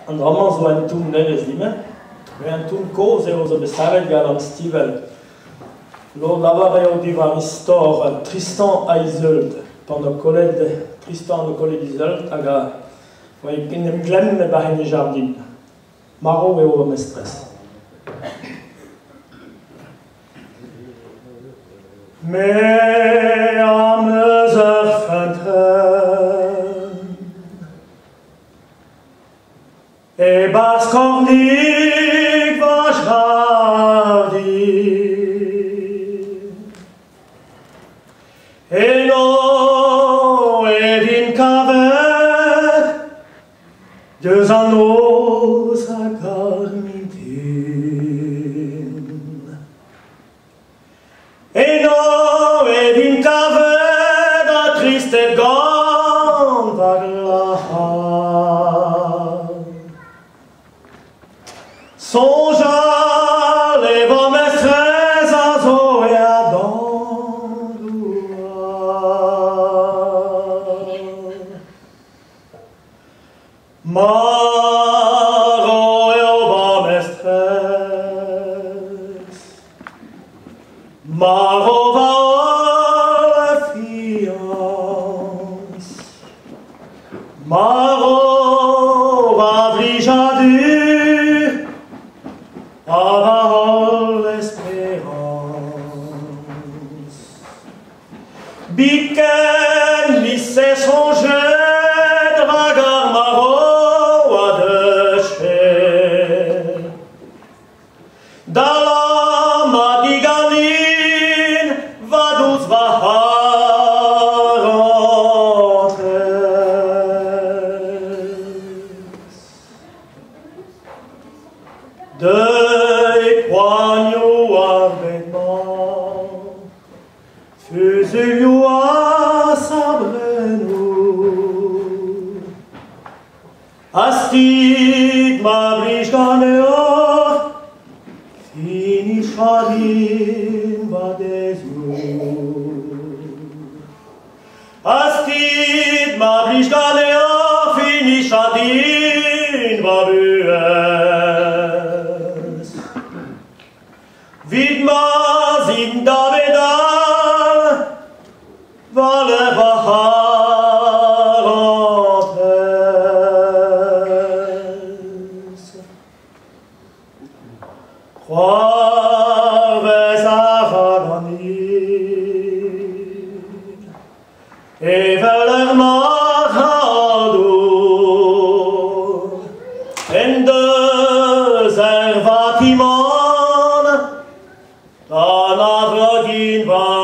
Andrommen so ein Tum neves dime, un Tum cose osa besavet galant stivel. Lo lavareo diva mistor Tristan a Isolde, pendant collègue Tristan de collègue Isolde, aga, voyez, qu'il n'aime glemme bahine les jardins. Marv et au mestress. Mais à mesure fontaine et basse cornique va jardi et non et vin cavet deux anneaux à carmintine et non et vin cavet da triste gant va songe les vents mestress à Zoé à Marv et au vent mestress Marv va la fiance Marv va vrijadur avoir l'espérance. Biken lissait son jeu, dragar Marv à deux chais. Dalam a diganin, va douce va Deuil poignot avènement, fusilio à sabreno, astig ma brisganeo, finisciadin va desur. Astig ma brisganeo, finisciadin va bues. Vidmas in Davedal, vale vaharantes. Croaves avaganir, et veler marado, en deux ervatiments, Dan a vragin va